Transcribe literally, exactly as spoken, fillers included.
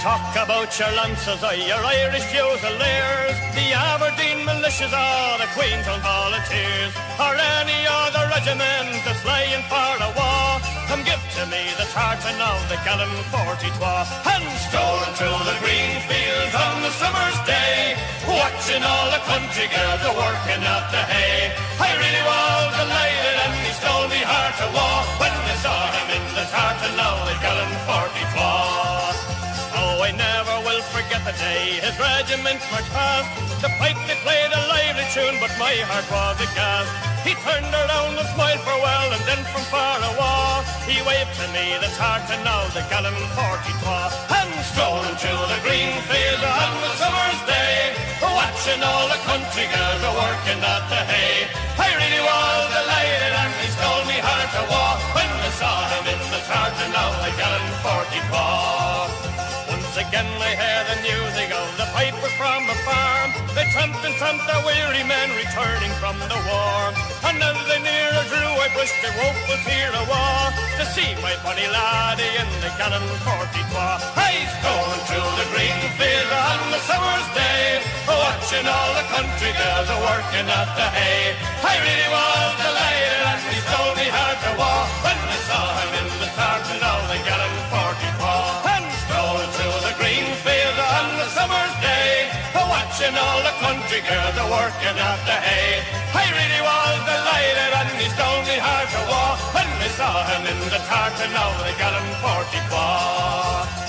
talk about your lances or your Irish Fusiliers, the Aberdeen militias or the Queenstown Volunteers, or any other regiment that's lying for a war, come give to me the tartan of the Gallant forty-two. And strolling through the green fields on the summer's day, watching all the country girls a working out the hay, I really was delighted and he stole me heart to war when I saw him in the tartan of the Gallant forty-two. Oh, I never will forget the day his regiment marched past. The pipe they played a lively tune, but my heart was aghast. He turned around and smiled farewell, and then from far away he waved to me the tartan of the Gallant forty-two. And strolling through the green fields on the summer's day, watching all the country girls a working at the hay, I really was delighted and he stole me heart to war when I saw him in the tartan of the Gallant forty-two. Once again I heard the music of the pipers from a farm. They tramped and tramped the weary men returning from the war. And as they nearer drew I pushed a woeful tear awa to see my bonny laddie in the Gallant forty-two. I strolling through the green field on the summer's day, watching all the country girls a working at the hay, I really was delighted and he stole me heart to war when I saw him in the tartan of the Gallant forty-two. And strolling through the green field on the summer's day, watching all the country girls a working at the hay, I really was delighted and he stole me heart to war when I saw him in the tartan of the Gallant forty-two.